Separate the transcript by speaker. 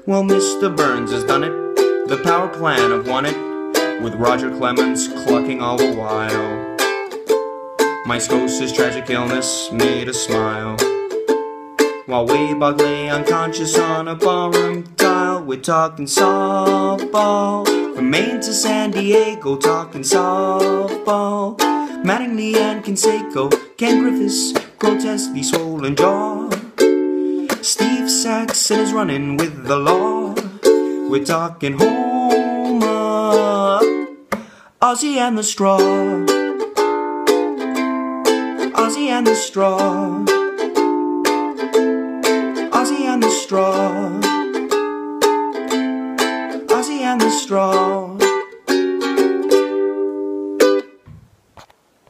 Speaker 1: Well, Mr. Burns has done it, the power plant have won it, with Roger Clemens clucking all the while. My Scotia's tragic illness made us smile, while Waybog lay unconscious on a ballroom tile. We're talking softball, from Maine to San Diego, talking softball. Mattingly and Canseco, Ken Griffiths, grotesquely swollen jaw. Steve Saxon is running with the law. We're talking Homer, Ozzy and the Straw, Ozzy and the Straw.